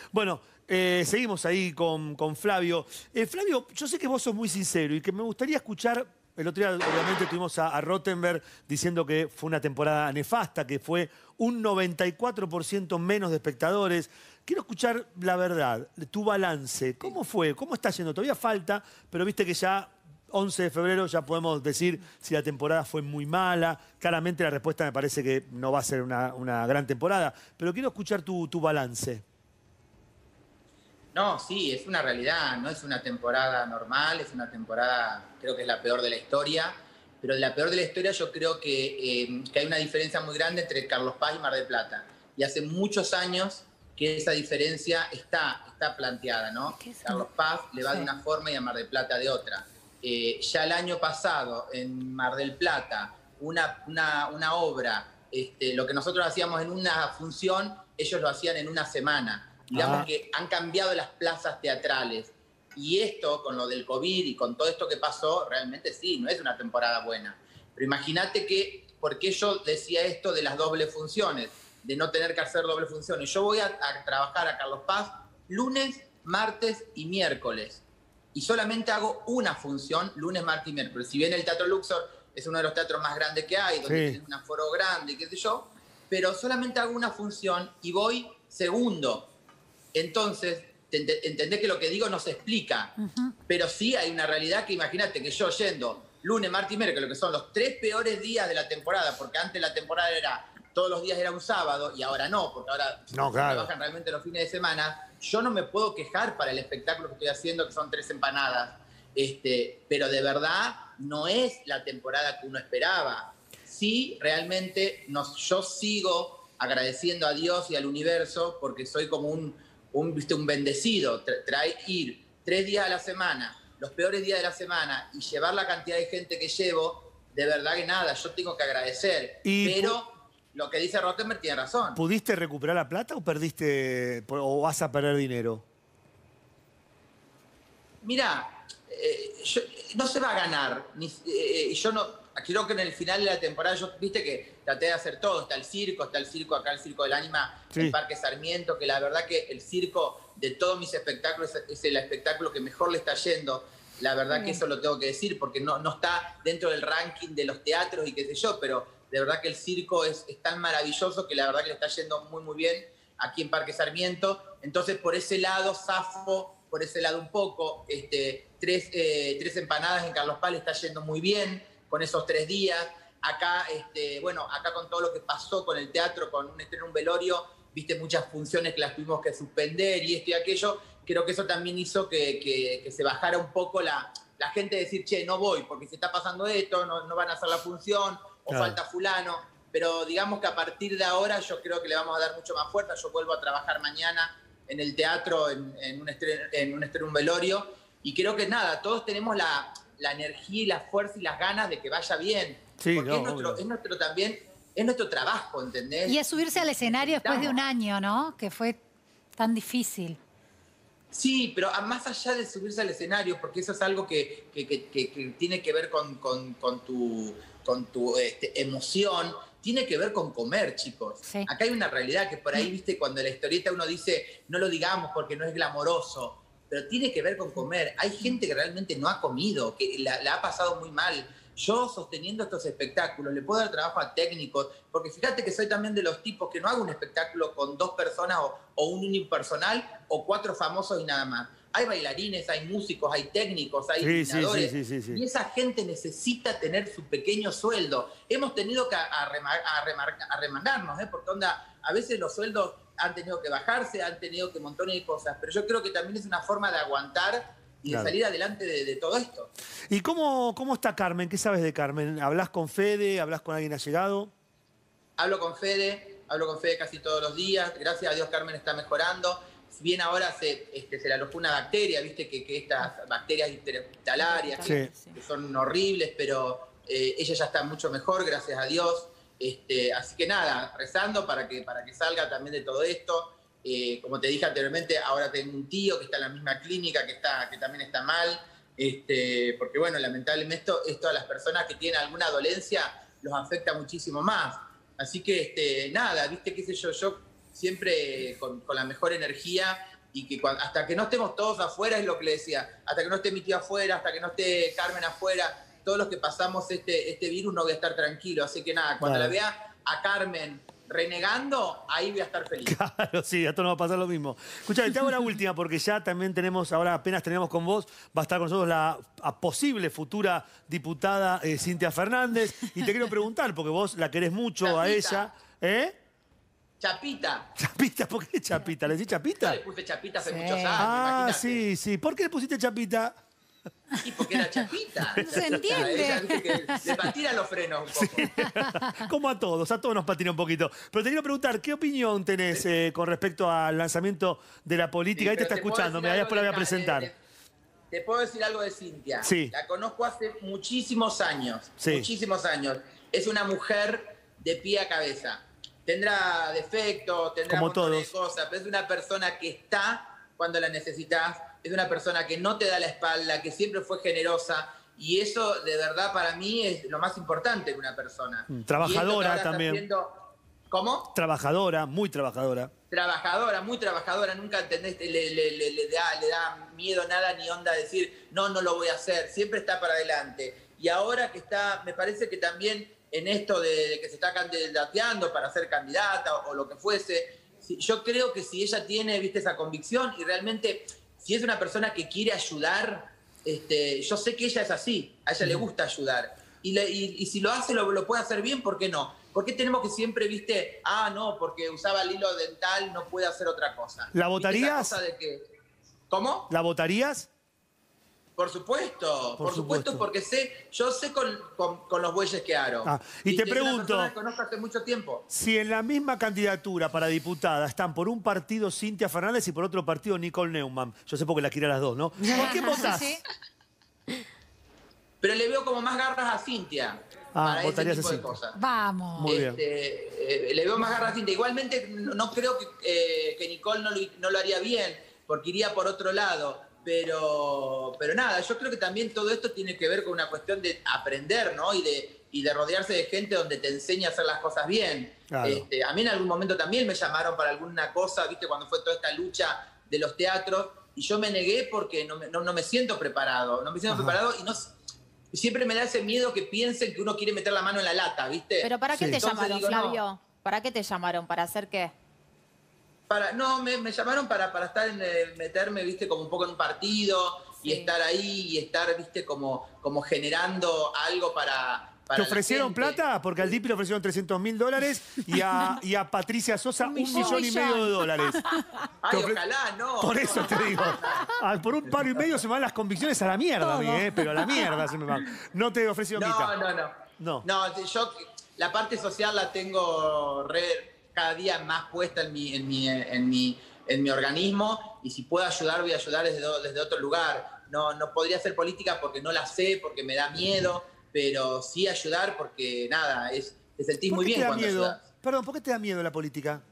Bueno, seguimos ahí con Flavio. Flavio, yo sé que vos sos muy sincero y que me gustaría escuchar. El otro día, obviamente, tuvimos a Rottenberg diciendo que fue una temporada nefasta, que fue un 94% menos de espectadores. Quiero escuchar la verdad, tu balance. ¿Cómo fue? ¿Cómo está yendo? Todavía falta, pero viste que ya 11 de febrero ya podemos decir si la temporada fue muy mala. Claramente la respuesta me parece que no va a ser una gran temporada, pero quiero escuchar tu balance. No, sí, es una realidad, no es una temporada normal, es una temporada, creo que es la peor de la historia, pero de la peor de la historia yo creo que hay una diferencia muy grande entre Carlos Paz y Mar del Plata. Y hace muchos años que esa diferencia está planteada, ¿no? Carlos Paz le va de una forma y a Mar del Plata de otra. Ya el año pasado en Mar del Plata, una obra, lo que nosotros hacíamos en una función, ellos lo hacían en una semana. Digamos que han cambiado las plazas teatrales. Y esto, con lo del COVID y con todo esto que pasó, realmente sí, no es una temporada buena. Pero imagínate que, ¿por qué yo decía esto de las dobles funciones? De no tener que hacer dobles funciones. Yo voy a trabajar a Carlos Paz lunes, martes y miércoles. Y solamente hago una función, lunes, martes y miércoles. Si bien el Teatro Luxor es uno de los teatros más grandes que hay, donde tienen un aforo grande y qué sé yo, pero solamente hago una función y voy segundo. Entonces, entendés que lo que digo no se explica, pero sí hay una realidad que imagínate que yo yendo lunes, martes y miércoles, que son los 3 peores días de la temporada, porque antes la temporada era, todos los días era un sábado y ahora no, porque ahora trabajan realmente los fines de semana, yo no me puedo quejar para el espectáculo que estoy haciendo, que son 3 empanadas, pero de verdad no es la temporada que uno esperaba. Sí, realmente yo sigo agradeciendo a Dios y al universo porque soy como un bendecido, ir 3 días a la semana, los peores días de la semana, y llevar la cantidad de gente que llevo, de verdad que nada, yo tengo que agradecer. Pero lo que dice Rottenberg tiene razón. ¿Pudiste recuperar la plata o perdiste, o vas a perder dinero? Mirá, no se va a ganar. Yo no... Creo que en el final de la temporada, yo viste que traté de hacer todo. Está el circo acá, el Circo del Ánima, en Parque Sarmiento, que la verdad que el circo de todos mis espectáculos es el espectáculo que mejor le está yendo. La verdad que eso lo tengo que decir, porque no está dentro del ranking de los teatros y qué sé yo, pero de verdad que el circo es tan maravilloso que la verdad que le está yendo muy, muy bien aquí en Parque Sarmiento. Entonces, por ese lado, zafo, por ese lado un poco. 3 empanadas en Carlos Paz le está yendo muy bien con esos 3 días. Acá, acá con todo lo que pasó con el teatro, con un estreno, un velorio, viste muchas funciones que las tuvimos que suspender y esto y aquello. Creo que eso también hizo que se bajara un poco la gente de decir, che, no voy porque se está pasando esto, no van a hacer la función, o falta fulano. Pero digamos que a partir de ahora yo creo que le vamos a dar mucho más fuerza. Yo vuelvo a trabajar mañana en el teatro, en un estreno, un velorio. Y creo que nada, todos tenemos la energía y la fuerza y las ganas de que vaya bien. Sí, porque es nuestro trabajo, ¿entendés? Y es subirse al escenario después de un año, ¿no? Que fue tan difícil. Sí, pero más allá de subirse al escenario, porque eso es algo que tiene que ver con tu emoción, tiene que ver con comer, chicos. Sí. Acá hay una realidad que por ahí, viste, cuando en la historieta uno dice, no lo digamos porque no es glamoroso, pero tiene que ver con comer. Hay gente que realmente no ha comido, que la ha pasado muy mal. Yo, sosteniendo estos espectáculos, le puedo dar trabajo a técnicos, porque fíjate que soy también de los tipos que no hago un espectáculo con 2 personas o un unipersonal o 4 famosos y nada más. Hay bailarines, hay músicos, hay técnicos, hay iluminadores. Y esa gente necesita tener su pequeño sueldo. Hemos tenido que arremangarnos, porque a veces los sueldos han tenido que bajarse, han tenido que montones de cosas, pero yo creo que también es una forma de aguantar y de salir adelante de todo esto. ¿Y cómo está Carmen? ¿Qué sabes de Carmen? ¿Hablas con Fede? ¿Hablas con alguien allegado? Hablo con Fede casi todos los días. Gracias a Dios Carmen está mejorando. Si bien ahora se le alojó una bacteria, viste que estas bacterias interhospitalarias que son horribles, pero ella ya está mucho mejor, gracias a Dios. Así que nada, rezando para que salga también de todo esto. Como te dije anteriormente, ahora tengo un tío que está en la misma clínica, que también está mal, porque bueno, lamentablemente esto a las personas que tienen alguna dolencia los afecta muchísimo más. Así que nada, viste, qué sé yo siempre con la mejor energía y que hasta que no estemos todos afuera, es lo que le decía, hasta que no esté mi tío afuera, hasta que no esté Carmen afuera, todos los que pasamos este virus no voy a estar tranquilo. Así que nada, cuando la vea a Carmen renegando, ahí voy a estar feliz. Claro, sí, a todos nos va a pasar lo mismo. Escuchame, te hago la última, porque ya también tenemos, ahora apenas tenemos con vos, va a estar con nosotros la posible futura diputada Cintia Fernández. Y te quiero preguntar, porque vos la querés mucho Chapita. a ella. ¿Eh? Chapita. Chapita, ¿por qué Chapita? ¿Le decís Chapita? Yo le puse Chapita hace Sí. muchos años, Ah, imagínate. sí, sí. ¿Por qué le pusiste Chapita? Y porque era Chapita. No se entiende. Ella, viste, que le patinan los frenos un poco. Como a todos nos patina un poquito. Pero te quiero preguntar, ¿qué opinión tenés con respecto al lanzamiento de la política? Sí, Ahí te pero está escuchando, mira, después la voy a presentar. Te puedo decir algo de Cintia. Sí. La conozco hace muchísimos años. Sí. Muchísimos años. Es una mujer de pie a cabeza. Tendrá defectos, tendrá Como un montón de todos. cosas, pero es una persona que está cuando la necesitas, es una persona que no te da la espalda, que siempre fue generosa, y eso de verdad para mí es lo más importante de una persona. Trabajadora Y esto que ahora está también. ¿Cómo? Trabajadora, muy trabajadora. Trabajadora, muy trabajadora, nunca entendés, le da miedo nada ni onda decir, no lo voy a hacer, siempre está para adelante. Y ahora que está, me parece que también en esto de que se está candidateando para ser candidata o lo que fuese, yo creo que si ella tiene, viste, esa convicción y realmente, si es una persona que quiere ayudar, yo sé que ella es así, a ella le gusta ayudar. Y si lo hace, lo puede hacer bien, ¿por qué no? ¿Por qué tenemos que siempre, viste, no, porque usaba el hilo dental, no puede hacer otra cosa? ¿La ¿Viste esa votarías? cosa de que, ¿cómo? ¿La votarías? Por supuesto, Por supuesto. porque yo sé con los bueyes que aro. Y te que es una pregunto, persona que conozco hace mucho tiempo. si en la misma candidatura para diputada están por un partido Cintia Fernández y por otro partido Nicole Neumann, yo sé porque la quiere a las dos, ¿no? ¿Por qué votás? Sí. Pero le veo como más garras a Cintia para ese votarías tipo a de Cintia. cosas. Vamos. Muy bien. Le veo más garras a Cintia. Igualmente no creo que Nicole no lo haría bien, porque iría por otro lado. Pero nada, yo creo que también todo esto tiene que ver con una cuestión de aprender, ¿no? Y de rodearse de gente donde te enseña a hacer las cosas bien. Claro. A mí en algún momento también me llamaron para alguna cosa, ¿viste? Cuando fue toda esta lucha de los teatros, y yo me negué porque no me siento preparado. No me siento preparado y siempre me da ese miedo que piensen que uno quiere meter la mano en la lata, ¿viste? ¿Pero para qué Sí. te Entonces llamaron, digo, no. Flavio? ¿Para qué te llamaron? ¿Para hacer qué? Me llamaron para estar meterme, viste, como un poco en un partido y estar ahí y estar, viste, como generando algo para ¿Te la ofrecieron gente. plata? Porque al DIPI le ofrecieron $300.000 y a Patricia Sosa Un $1,500,000. Ay, Te ofre- ojalá, no. Por eso te digo. Por un paro y medio se me van las convicciones a la mierda a mí, pero a la mierda se me van. No te ofrecieron guita. No. No. Yo la parte social la tengo cada día más puesta en mi organismo, y si puedo ayudar, voy a ayudar desde otro lugar. No podría hacer política porque no la sé, porque me da miedo, pero sí ayudar porque, nada, te sentís ¿Por muy qué bien te da cuando miedo? ayudás. Perdón, ¿por qué te da miedo la política?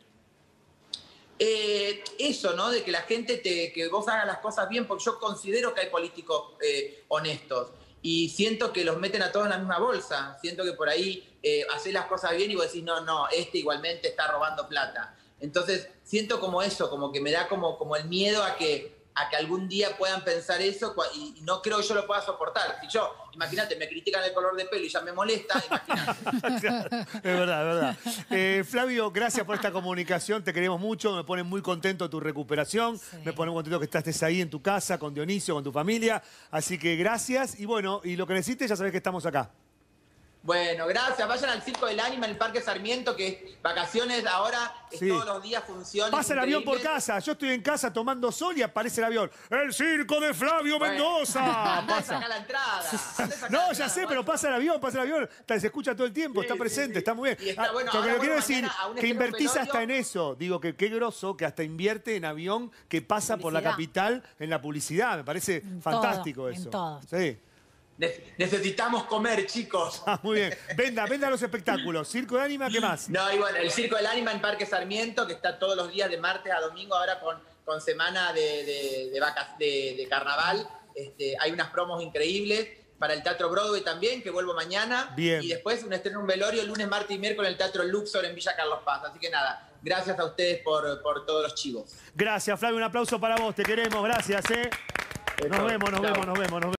Eso, ¿no? De que la gente que vos hagas las cosas bien, porque yo considero que hay políticos honestos y siento que los meten a todos en la misma bolsa. Siento que por ahí hacés las cosas bien y vos decís, no, igualmente está robando plata. Entonces siento como eso, como que me da como el miedo a que algún día puedan pensar eso y no creo que yo lo pueda soportar. Si yo, imagínate, me critican el color de pelo y ya me molesta, imagínate. Claro, es verdad, es verdad. Flavio, gracias por esta comunicación, te queremos mucho, me pone muy contento tu recuperación, Sí. me pone muy contento que estés ahí en tu casa, con Dionisio, con tu familia, así que gracias, y bueno, y lo que necesites ya sabés que estamos acá. Bueno, gracias. Vayan al Circo del Ánima en el Parque Sarmiento, que vacaciones ahora es Sí. todos los días funciones. Pasa el avión por increíbles. casa, yo estoy en casa tomando sol y aparece el avión. ¡El circo de Flavio Bueno, Mendoza! andá a Pasa. sacar la entrada. Andá a sacar la No, ya entrada, sé, bueno. pero pasa el avión, se escucha todo el tiempo, Sí, está sí, presente, sí. está muy bien. Y está, bueno, lo que ahora quiero vuelvo decir, mañana a un que estreno invertís velorio. hasta en eso. Digo, que qué grosso que hasta invierte en avión que pasa por la Publicidad. capital en la publicidad. Me parece fantástico todo, eso. en todo. Sí. Necesitamos comer, chicos. Muy bien. Venda los espectáculos. Circo de Ánima, ¿qué más? No, y bueno, el Circo del Ánima en Parque Sarmiento, que está todos los días de martes a domingo, ahora con semana de carnaval. Hay unas promos increíbles. Para el Teatro Broadway también, que vuelvo mañana. Bien. Y después un estreno, un velorio, el lunes, martes y miércoles en el Teatro Luxor en Villa Carlos Paz. Así que nada, gracias a ustedes por todos los chivos. Gracias, Flavio, un aplauso para vos, te queremos, gracias, Nos vemos, nos Chao. vemos, nos vemos.